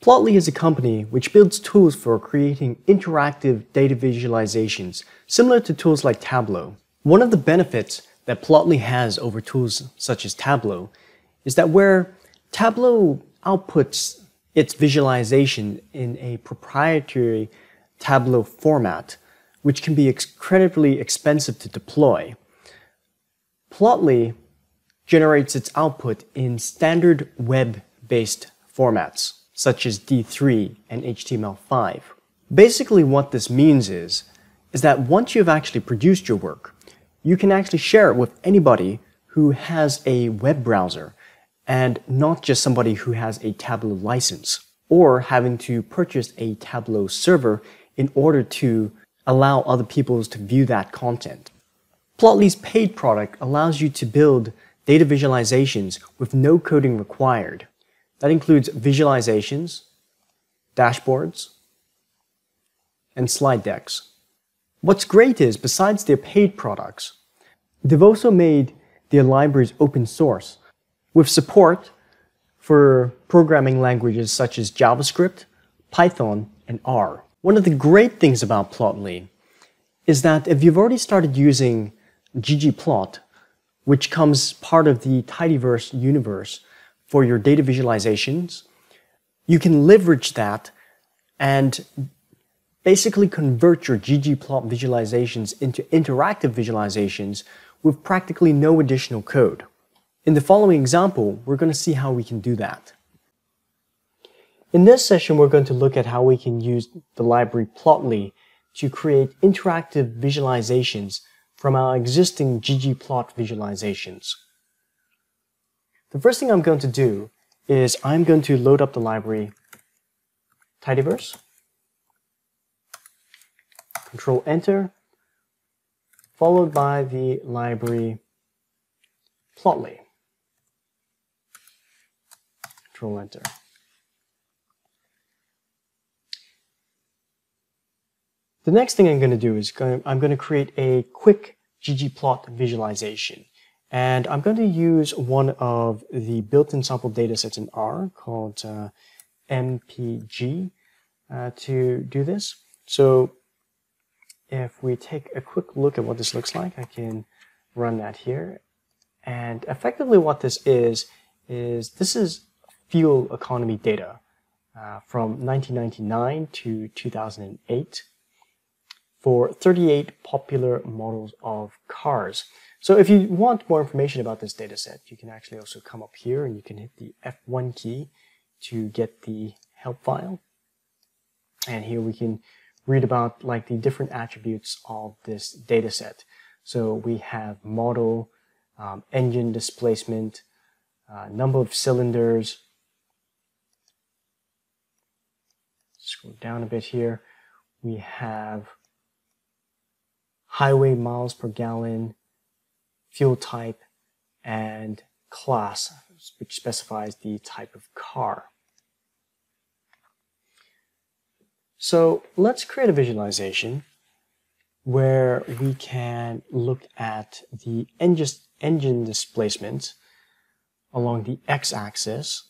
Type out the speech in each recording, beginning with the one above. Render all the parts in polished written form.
Plotly is a company which builds tools for creating interactive data visualizations, similar to tools like Tableau. One of the benefits that Plotly has over tools such as Tableau is that where Tableau outputs its visualization in a proprietary Tableau format, which can be incredibly expensive to deploy, Plotly generates its output in standard web-based formats, such as D3 and HTML5. Basically what this means is that once you've actually produced your work, you can actually share it with anybody who has a web browser and not just somebody who has a Tableau license or having to purchase a Tableau server in order to allow other people to view that content. Plotly's paid product allows you to build data visualizations with no coding required. That includes visualizations, dashboards, and slide decks. What's great is, besides their paid products, they've also made their libraries open source with support for programming languages such as JavaScript, Python, and R. One of the great things about Plotly is that if you've already started using ggplot, which comes part of the Tidyverse universe for your data visualizations, you can leverage that and basically convert your ggplot visualizations into interactive visualizations with practically no additional code. In the following example, we're going to see how we can do that. In this session, we're going to look at how we can use the library Plotly to create interactive visualizations from our existing ggplot visualizations. The first thing I'm going to do is I'm going to load up the library Tidyverse, Control Enter, followed by the library Plotly, Control Enter. The next thing I'm going to do is I'm going to create a quick ggplot visualization. And I'm going to use one of the built-in sample datasets in R called MPG to do this. So if we take a quick look at what this looks like, I can run that here. And effectively what this is this is fuel economy data from 1999 to 2008 for 38 popular models of cars. So if you want more information about this dataset, you can actually also come up here and you can hit the F1 key to get the help file. And here we can read about like the different attributes of this dataset. So we have model, engine displacement, number of cylinders. Scroll down a bit here. We have highway miles per gallon, fuel type, and class, which specifies the type of car. So let's create a visualization where we can look at the engine displacement along the x-axis,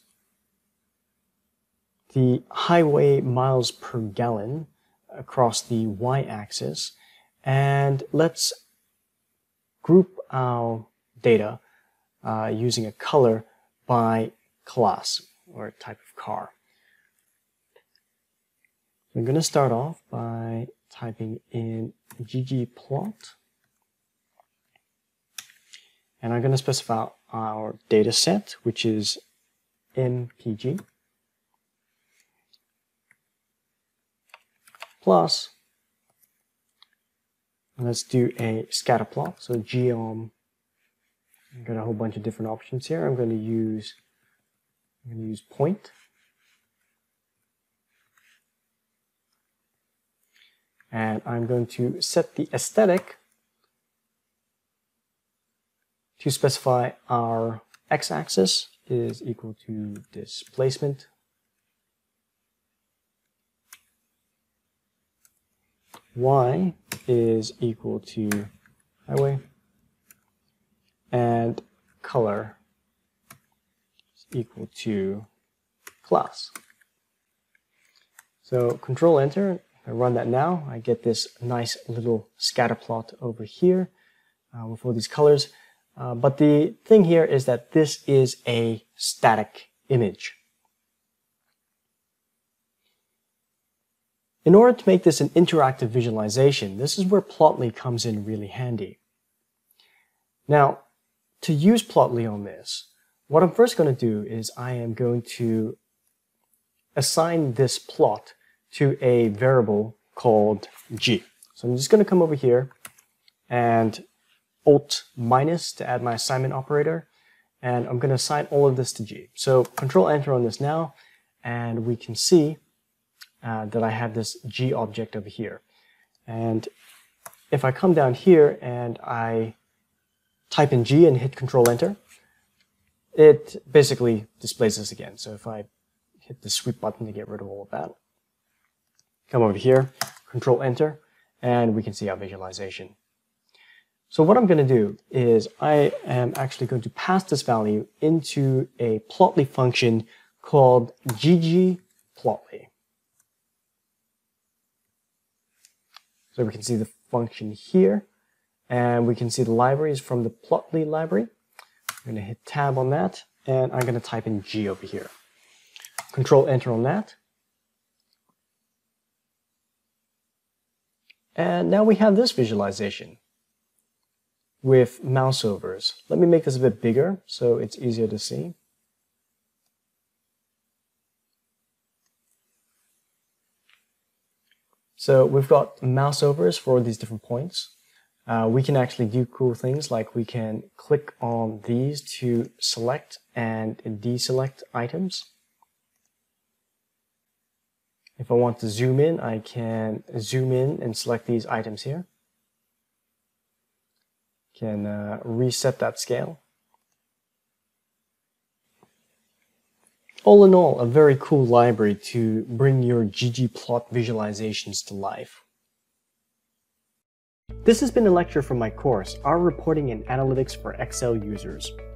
the highway miles per gallon across the y-axis, and let's group our data using a color by class or type of car. I'm going to start off by typing in ggplot, and I'm going to specify our data set, which is MPG, plus, let's do a scatter plot. So geom, I've got a whole bunch of different options here. I'm going to use point. And I'm going to set the aesthetic to specify our x-axis is equal to displacement, y is equal to highway, and color is equal to class. So Control Enter, if I run that now, I get this nice little scatter plot over here with all these colors. But the thing here is that this is a static image. In order to make this an interactive visualization, this is where Plotly comes in really handy. Now, to use Plotly on this, what I'm first going to do is I am going to assign this plot to a variable called G. So I'm just going to come over here and Alt minus to add my assignment operator, and I'm going to assign all of this to G. So Control Enter on this now, and we can see that I have this G object over here. And if I come down here and I type in G and hit Control Enter, it basically displays this again. So if I hit the sweep button to get rid of all of that, come over here, Control Enter, and we can see our visualization. So what I'm going to do is I am actually going to pass this value into a Plotly function called ggplotly. So we can see the function here, and we can see the libraries from the Plotly library. I'm going to hit Tab on that, and I'm going to type in G over here. Control Enter on that. And now we have this visualization with mouse overs. Let me make this a bit bigger so it's easier to see. So we've got mouse overs for these different points. We can actually do cool things like we can click on these to select and deselect items. If I want to zoom in, I can zoom in and select these items here. Can reset that scale. All in all, a very cool library to bring your ggplot visualizations to life. This has been a lecture from my course, R Reporting and Analytics for Excel Users.